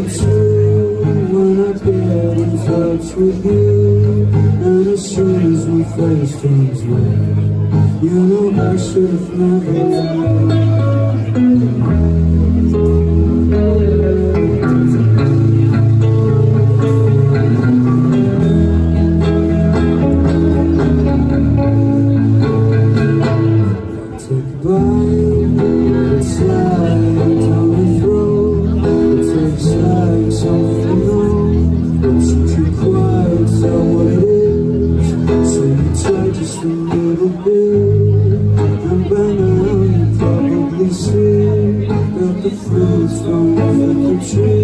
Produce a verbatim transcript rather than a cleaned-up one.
true when I get in touch with you. And as soon as my face turns red, you know I should have never take a bite, it's like down the throat. It takes like something new. It's too quiet, so what it is. So you try just a little bit, and by now you probably see that the fruits don't fit the tree.